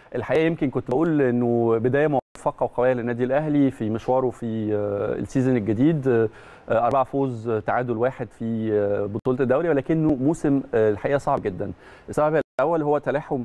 الحقيقه يمكن كنت بقول انه بدايه موفقه وقويه للنادي الاهلي في مشواره في السيزون الجديد. 4 فوز تعادل 1 في بطوله الدوري، ولكنه موسم الحقيقه صعب جدا. السبب الاول هو تلاحم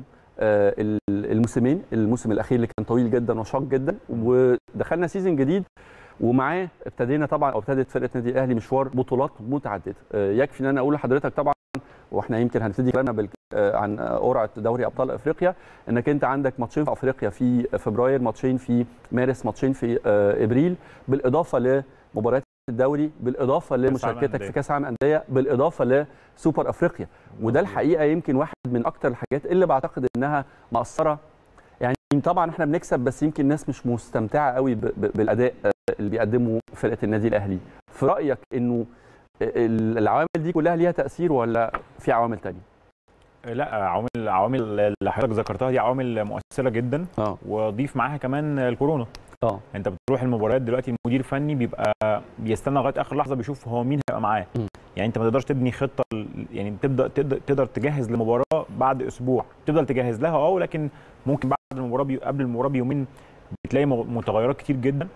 الموسمين، الموسم الاخير اللي كان طويل جدا وشاق جدا، ودخلنا سيزون جديد ومعاه ابتدينا طبعا او ابتدت فرقه النادي الاهلي مشوار بطولات متعدده. يكفي ان انا اقول لحضرتك طبعا، واحنا يمكن هنبتدي كلامنا عن قرعه دوري ابطال افريقيا، انك انت عندك ماتشين في افريقيا في فبراير، ماتشين في مارس، ماتشين في ابريل، بالاضافه لمباريات الدوري، بالاضافه لمشاركتك في كاس العالم انديه، بالاضافه لسوبر افريقيا. وده الحقيقه يمكن واحد من اكتر الحاجات اللي بعتقد انها مأثره. يعني طبعا احنا بنكسب، بس يمكن الناس مش مستمتعه قوي بالاداء اللي بيقدمه فرقه النادي الاهلي. في رايك انه العوامل دي كلها ليها تاثير ولا في عوامل ثانيه؟ لا، عوامل اللي حضرتك ذكرتها دي عوامل مؤثره جدا. وضيف معاها كمان الكورونا. انت بتروح المباريات دلوقتي، المدير الفني بيبقى بيستنى لغايه اخر لحظه بيشوف هو مين هيبقى معاه. يعني انت ما تقدرش تبني خطه، يعني تقدر تجهز لمباراه بعد اسبوع، تفضل تجهز لها ولكن ممكن بعد المباراه قبل المباراه بيومين بتلاقي متغيرات كتير جدا.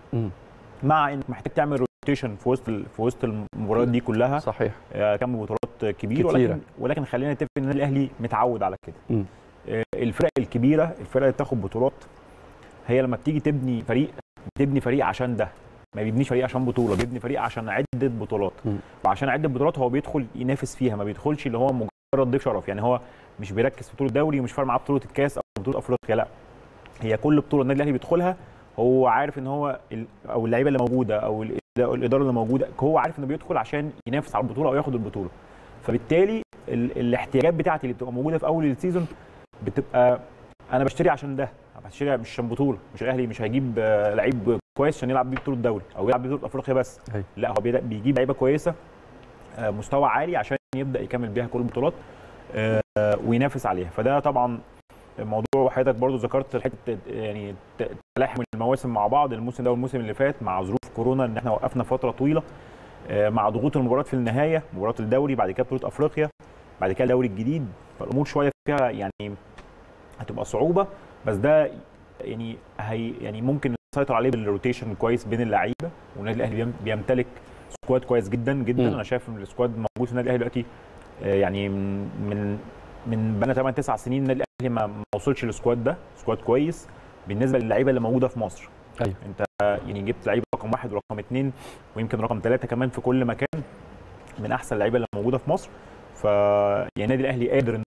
مع انك محتاج تعمل روتيشن في وسط المباريات دي كلها. صحيح. كم بطولات كبير، ولكن خلينا نتفق ان النادي الاهلي متعود على كده. الفرق الكبيره، الفرق اللي بتاخد بطولات، هي لما بتيجي تبني فريق عشان ده، ما بيبنيش فريق عشان بطوله، بيبني فريق عشان عده بطولات. وعشان عده بطولات هو بيدخل ينافس فيها، ما بيدخلش اللي هو مجرد ضيف شرف. يعني هو مش بيركز في بطوله الدوري ومش فارق معاه بطوله الكاس او بطوله افريقيا، لا، هي كل بطوله النادي الاهلي بيدخلها هو عارف ان هو او اللعيبه اللي موجوده او الاداره اللي موجوده، هو عارف انه بيدخل عشان ينافس على البطوله او ياخد البطوله. فبالتالي الاحتياجات بتاعتي اللي بتبقى موجوده في اول السيزون بتبقى انا بشتري عشان ده، بشتري مش عشان بطوله. مش الاهلي مش هيجيب لعيب كويس عشان يلعب بيه بطوله الدوري او يلعب بيه بطوله افريقيا بس. لا، هو بيجيب لعيبه كويسه مستوى عالي عشان يبدا يكمل بيها كل البطولات وينافس عليها. فده طبعا موضوع حضرتك برضو ذكرت حته، يعني تلاحم المواسم مع بعض، الموسم ده والموسم اللي فات مع ظروف كورونا ان احنا وقفنا فتره طويله، مع ضغوط المباريات في النهايه، مباراه الدوري، بعد كده بطوله افريقيا، بعد كده الدوري الجديد. فالامور شويه فيها يعني هتبقى صعوبه، بس ده يعني ممكن نسيطر عليه بالروتيشن كويس بين اللعيبه. والنادي الاهلي بيمتلك سكواد كويس جدا جدا. انا شايف ان السكواد موجود في النادي الاهلي دلوقتي يعني من بقى 8 9 سنين النادي الاهلي ما وصلش للسكواد ده. سكواد كويس بالنسبه للعيبه اللي موجوده في مصر. انت يعني جبت لعيبه رقم 1 ورقم 2 ويمكن رقم 3 كمان في كل مكان، من احسن اللعيبه اللي موجوده في مصر. يعني النادي الاهلي قادر